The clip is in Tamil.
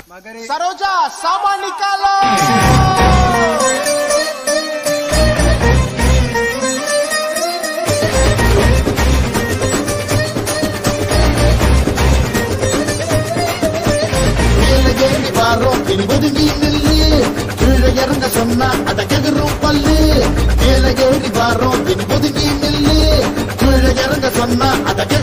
सरोजा सामान निकालो। ஒதுங்கி நில்லு, கீழே இறங்க சொன்னா அத கெகரும் பல்லு. மேல ஏறி வாரோம் ஒதுங்கி நில்லு, கீழே இறங்க சொன்னா அத